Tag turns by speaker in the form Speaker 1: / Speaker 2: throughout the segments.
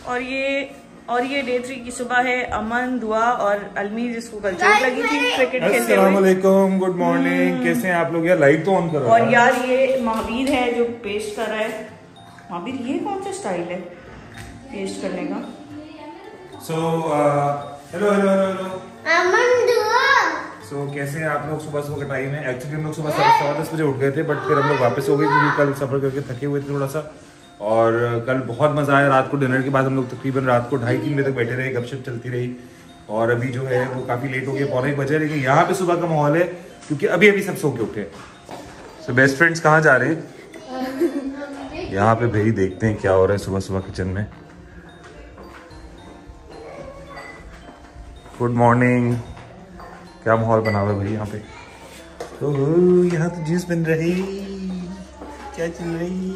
Speaker 1: और ये डे 3 की सुबह है। अमन, दुआ और अलमीर जिसको कल चोट लगी थी क्रिकेट खेलते हुए।
Speaker 2: अस्सलाम वालेकुम, गुड मॉर्निंग। कैसे हैं आप लोग? यार लाइट तो ऑन करो।
Speaker 1: और यार ये महावीर है जो पेस्ट कर रहा है। महावीर, ये कौन सा स्टाइल है पेस्ट करने का?
Speaker 2: हेलो हेलो हेलो
Speaker 3: अमन, दुआ।
Speaker 2: कैसे हैं आप लोग? सुबह सुबह का टाइम है। एक्चुअली हम लोग सुबह 10:15 बजे उठ गए थे, बट फिर हम लोग वापस हो गए क्योंकि कल सफर करके थके हुए थे थोड़ा सा। और कल बहुत मजा आया। रात को डिनर के बाद हम लोग तकरीबन रात को 2:30-3 बजे तक बैठे रहे, गपशप चलती रही। और अभी जो है वो काफी लेट हो गया, 1:45 बजे। लेकिन यहाँ पे सुबह का माहौल है क्योंकि अभी सब सो के उठे। सो बेस्ट फ्रेंड्स कहाँ जा रहे हैं? यहाँ पे भाई देखते हैं क्या हो रहा है सुबह सुबह किचन में। Good morning. क्या माहौल बना हुआ है भाई यहाँ पे? ओह, यहाँ तो जूस बन रही। क्या चल रही?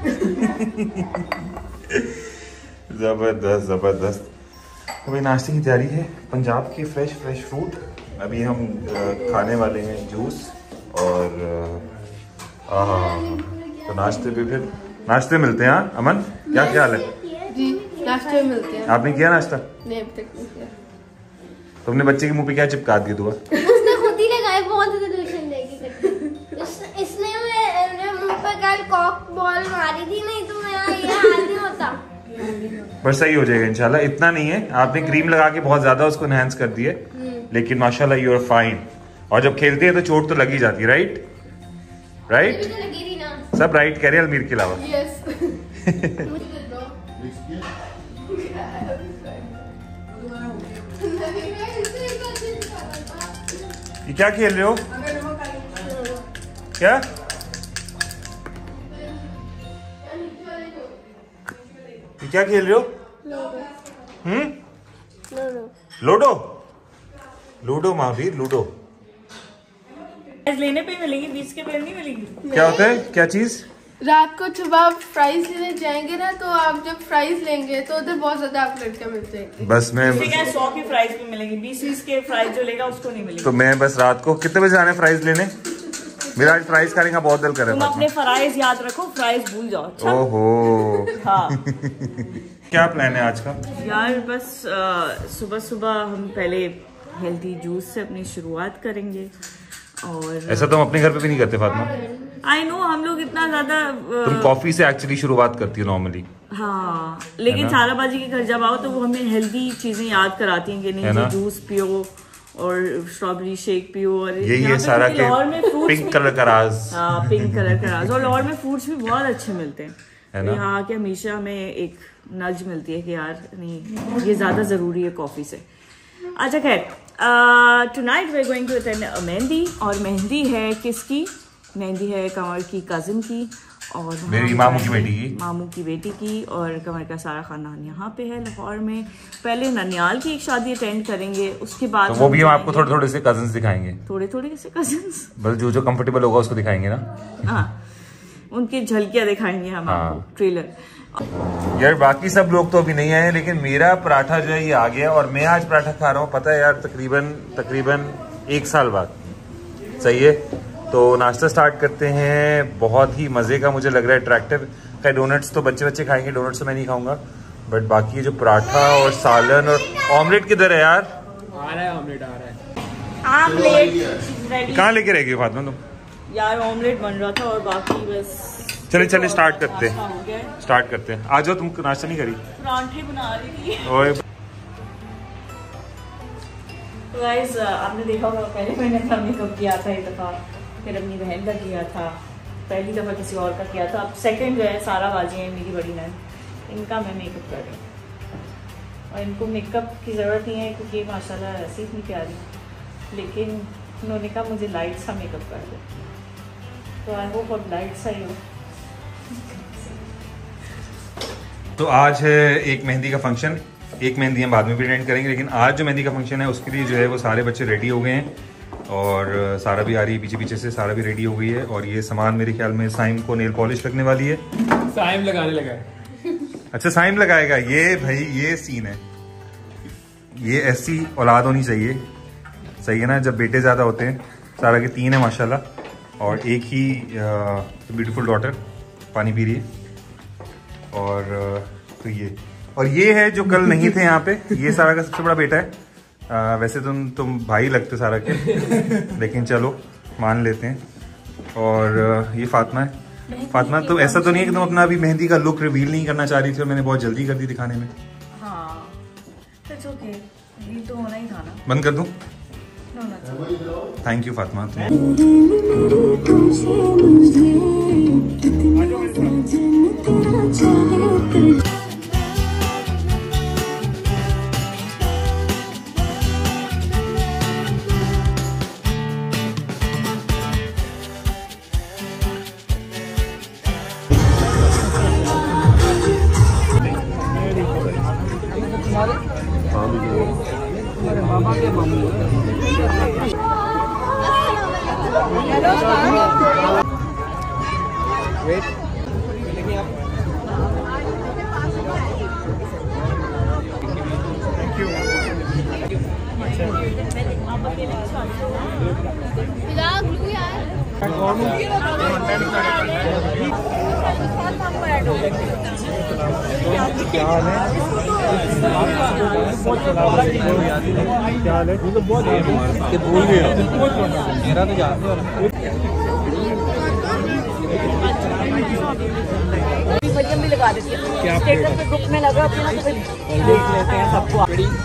Speaker 2: जबरदस्त जबरदस्त। तो भाई नाश्ते की तैयारी है। पंजाब के फ्रेश फ्रूट अभी हम खाने वाले हैं, जूस। और तो नाश्ते मिलते हैं। हाँ अमन, क्या ख्याल है?
Speaker 3: जी, नाश्ते मिलते हैं।
Speaker 2: आपने किया नाश्ता?
Speaker 3: नहीं, अभी तक नहीं किया।
Speaker 2: तुमने बच्चे के मुंह पे क्या चिपका दिया? दुआ
Speaker 3: उसने खुद ही लगाया, बहुत ट्यूशन देगी। इसने मेरे मुंह पे कल कॉक बॉल मारी थी, नहीं तो मेरा ये हाल नहीं होता।
Speaker 2: पर सही हो जाएगा इंशाल्लाह। इतना नहीं है, आपने क्रीम लगा के बहुत ज्यादा उसको एनहांस कर दिए, लेकिन माशाल्लाह यू आर फाइन। और जब खेलते हैं तो चोट तो लगी जाती है, राइट? सब राइट कह रहे हैं अलमीर के अलावा। ये क्या खेल रहे हो? क्या ये क्या खेल रहे हो? लूडो। लूडो महावीर, लूडो
Speaker 1: लेने पे मिलेगी, 20 के पेड़ नहीं मिलेगी।
Speaker 2: क्या होता है? क्या चीज?
Speaker 4: रात को सुबह फ्राइज लेने जाएंगे ना, तो आप जब फ्राइज लेंगे तो उधर बहुत ज्यादा आप लड़कियां मिल जाएंगी।
Speaker 2: बस मैं
Speaker 1: 100 की फ्राइज भी मिलेगी, 20 के फ्राइज जो लेगा उसको नहीं मिलेगी।
Speaker 2: तो मैं बस रात को कितने बजे जाना है फ्राइज लेने? मेरा आज फ्राइज खाने का बहुत दिल कर रहा है।
Speaker 1: तुम अपने फ्राइज याद रखो, फ्राइज भूल जाओ। अच्छा?
Speaker 2: ओहो।
Speaker 1: हाँ।
Speaker 2: क्या प्लान है आज का?
Speaker 1: यार बस सुबह सुबह हम पहले हेल्दी जूस से अपनी शुरुआत करेंगे। और
Speaker 2: ऐसा तो हम अपने घर पे भी नहीं करते फातिमा।
Speaker 1: आई नो, हम लोग इतना ज्यादा
Speaker 2: तुम कॉफी से एक्चुअली शुरुआत करती हो नॉर्मली।
Speaker 1: हाँ, लेकिन सारा बाजी के घर जब आओ तो वो हमें हेल्दी चीजें याद कराती हैं कि नहीं, जूस पियो और स्ट्रॉबेरी शेक पियो। और
Speaker 2: यही है सारा के पिंक कलर का राज।
Speaker 1: हाँ, पिंक कलर का राज। और लाहौर में फ्रूट्स भी बहुत अच्छे मिलते हैं,
Speaker 2: है ना?
Speaker 1: यहाँ आके हमेशा हमें एक नज मिलती है कि यार नहीं, ये ज्यादा जरूरी है कॉफी से। अच्छा खैर, tonight we are going to attend a mehndi. और मेहंदी है किसकी? मेहंदी है कंवर की कजिन की और
Speaker 2: मेरी मामू की बेटी की।
Speaker 1: मामू की बेटी की। और कंवर का सारा खानदान यहाँ पे है लाहौर में। पहले ननियाल की एक शादी अटेंड करेंगे, उसके बाद
Speaker 2: तो वो भी हम आपको थोड़े थोड़े से कजिन्स दिखाएंगे।
Speaker 1: थोड़े थोड़े से कजिन्स,
Speaker 2: बस जो कंफर्टेबल होगा उसको दिखाएंगे ना।
Speaker 1: हाँ, उनकी झलकियां दिखाएंगे हम आपको, ट्रेलर।
Speaker 2: यार बाकी सब लोग तो अभी नहीं आए, लेकिन मेरा पराठा जो है ये आ गया। और मैं आज पराठा खा रहा हूँ, पता है यार, तकरीबन 1 साल बाद। सही है, तो नाश्ता स्टार्ट करते हैं। बहुत ही मजे का मुझे लग रहा है, अट्रैक्टिव। खैर डोनट्स तो बच्चे खाएंगे, डोनट्स तो मैं नहीं खाऊंगा। बट बाकी जो पराठा और सालन और ऑमलेट किधर है यार?
Speaker 5: आ रहा है, ऑमलेट आ रहा है।
Speaker 1: ऑमलेट
Speaker 2: कहाँ लेके रह गई फातिमा तुम?
Speaker 1: यार ऑमलेट बन रहा था और बाकी बस।
Speaker 2: चले स्टार्ट करते हैं। आ जाओ, तुम नाश्ता नहीं करी?
Speaker 1: परांठे बना रही थी।
Speaker 2: ओए
Speaker 1: तो गाइस, आपने देखा होगा पहले मैंने अपना मेकअप किया था एक दफ़ा, फिर अपनी बहन का किया था, पहली दफ़ा किसी और का किया था। अब सेकंड जो है सारा बाजी है मेरी बड़ी नैन, इनका मैं मेकअप कर रही हूँ। और इनको मेकअप की ज़रूरत नहीं है क्योंकि माशाल्लाह ऐसी इतनी प्यारी, लेकिन उन्होंने कहा मुझे लाइट सा मेकअप कर दो। तो आई होप अब लाइट सा ही हो।
Speaker 2: तो आज है एक मेहंदी का फंक्शन। एक मेहंदी हम बाद में भी अटेंड करेंगे, लेकिन आज जो मेहंदी का फंक्शन है उसके लिए जो है वो सारे बच्चे रेडी हो गए हैं। और सारा भी आ रही है पीछे से, सारा भी रेडी हो गई है। और ये सामान मेरे ख्याल में साइम को नेल पॉलिश लगने वाली है।
Speaker 5: साइम लगाने लगा है।
Speaker 2: अच्छा, साइम लगाएगा ये? भाई ये सीन है, ये ऐसी औलाद होनी चाहिए। सही है ना, जब बेटे ज्यादा होते हैं। सारा के 3 है माशाल्लाह, और एक ही ब्यूटीफुल डॉटर पानी पी रही है। और तो ये और ये है जो कल नहीं थे यहाँ पे, ये सारा का सबसे बड़ा बेटा है। वैसे तुम भाई लगते सारा के, लेकिन चलो मान लेते हैं। और ये फातिमा है। फातिमा, तो ऐसा तो नहीं है कि तुम अपना अभी मेहंदी का लुक रिवील नहीं करना चाह रही थी और मैंने बहुत जल्दी कर दी दिखाने में?
Speaker 1: हाँ, ओके, ये तो होना ही था ना।
Speaker 2: बंद कर दूं? Thank you Fatima.
Speaker 1: भी लगा देती है स्टेटस पे, ग्रुप में लगा अपना सबको।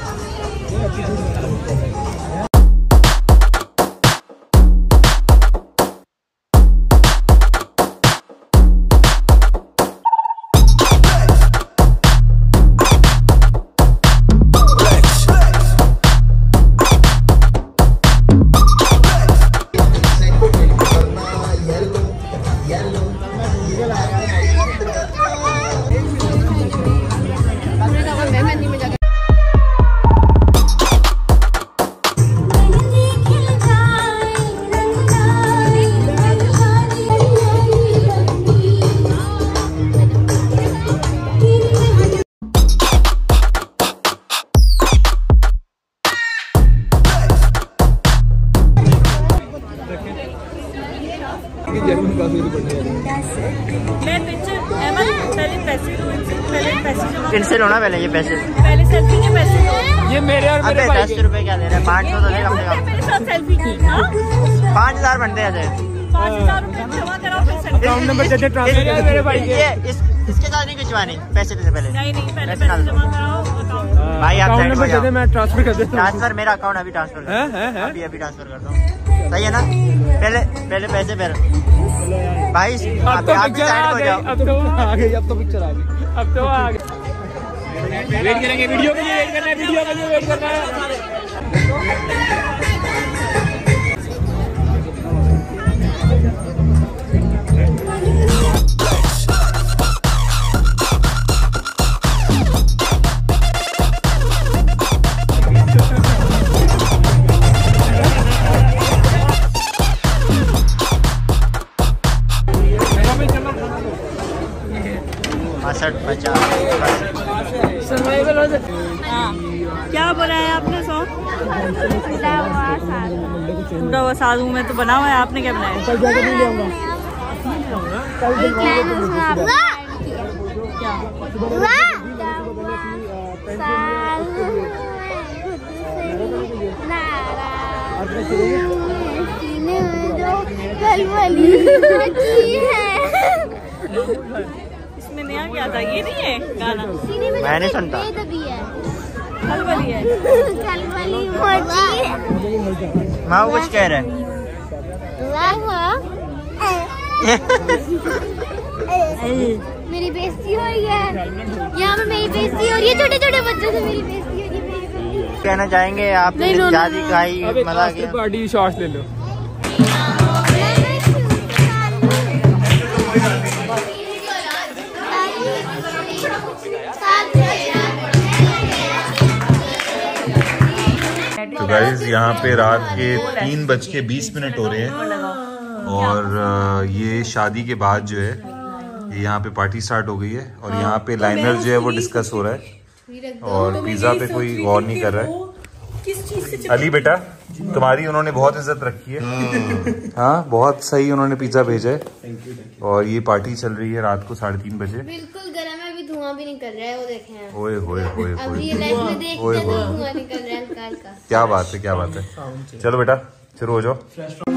Speaker 6: इनसे लो ना पहले ये पैसे,
Speaker 1: पहले सेल्फी के पैसे लो।
Speaker 5: ये मेरे और मेरे भाई
Speaker 6: 10 रुपए क्या दे रहे हैं? 500 तो दे कम से कम।
Speaker 1: मेरे साथ सेल्फी की
Speaker 6: 5000 बनते हैं।
Speaker 1: 5000 रुपए जमा कराओ फिर सेल्फी।
Speaker 5: अकाउंट नंबर दे दे, ट्रांसफर मेरे भाई के।
Speaker 6: इसके साथ नहीं खिंचवानी, पैसे देने पहले।
Speaker 1: नहीं पहले पैसे जमा कराओ अकाउंट।
Speaker 6: भाई आप
Speaker 5: अकाउंट नंबर दे दे, मैं ट्रांसफर कर देता हूं।
Speaker 6: ट्रांसफर मेरा अकाउंट अभी ट्रांसफर कर, अभी ट्रांसफर करता हूं। सही है ना? पहले पैसे फिर भाई
Speaker 5: अब तो पिक्चर आ गई, अब तो आ गई, अब तो पिक्चर आ गई, अब तो आ गई। वेट करेंगे, वीडियो के लिए वेट करना है, वीडियो के लिए वेट करना है।
Speaker 1: क्या बनाया आपने? टूटा हुआ साधु में तो बना हुआ है, आपने क्या बनाया? इसमें नया क्या था? ये नहीं है गाना,
Speaker 6: मैं नहीं सुनता।
Speaker 1: खलबली है,
Speaker 3: खलबली मोची।
Speaker 6: माँ कुछ कह रहे हैं।
Speaker 3: मेरी बेइज्जती हो रही है यहाँ पे, मेरी बेइज्जती हो रही है, छोटे छोटे बच्चों से मेरी बेइज्जती हो रही है।
Speaker 6: कहना चाहेंगे आप शादी का ही मजा किया?
Speaker 5: पार्टी शॉट्स ले लो।
Speaker 2: तो गाइस यहाँ पे रात के 3:20 हो रहे हैं और ये शादी के बाद जो है यहाँ पे पार्टी स्टार्ट हो गई है और यहाँ पे लाइनर जो है वो डिस्कस हो रहा है और पिज्जा पे कोई गौर नहीं कर रहा है। अली बेटा तुम्हारी उन्होंने बहुत इज्जत रखी है। हाँ बहुत सही उन्होंने पिज्जा भेजा है और ये पार्टी चल रही है रात को 3:30 बजे।
Speaker 3: बिल्कुल गर्म है, अभी धुआं धुआं भी निकल रहा है, वो देखें।
Speaker 2: ओए होए होए
Speaker 3: अब रियल लाइफ में देखते हैं तो धुआं निकल रहा है हल्का हल्का।
Speaker 2: क्या बात है, क्या बात है। चलो बेटा शुरू हो जाओ।